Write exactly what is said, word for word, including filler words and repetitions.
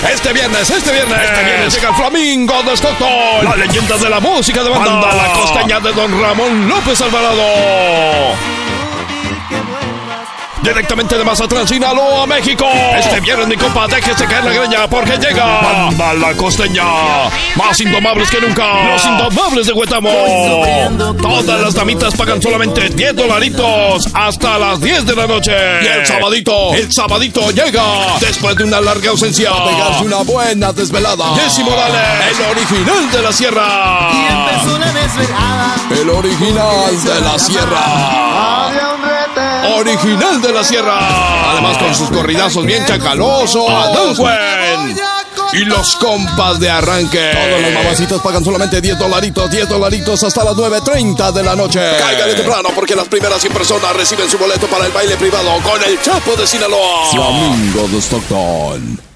Este viernes, este viernes, este viernes llega el Flamingo de Stockton, la leyenda de la música de banda, banda La Costeña de Don Ramón López Alvarado. Directamente de Mazatlán, Sinaloa, México. Este viernes, mi compa, déjese caer la greña porque llega Banda La Costeña. Más indomables que nunca. Los indomables de Huetamo. Todas las damitas pagan solamente diez dolaritos hasta las diez de la noche. Y el sabadito, el sabadito llega después de una larga ausencia. A pegarse una buena desvelada. Jesse Morales, el original de la sierra. Y empezó la desvelada. El original de la sierra. Original de la sierra. Además con sus corridazos bien chacalosos. Adolfuen. Y los compas de arranque. Todos los mamacitos pagan solamente diez dolaritos, diez dolaritos hasta las nueve treinta de la noche. Cáigale temprano porque las primeras cien personas reciben su boleto para el baile privado con el Chapo de Sinaloa. Flamingo de Stockton.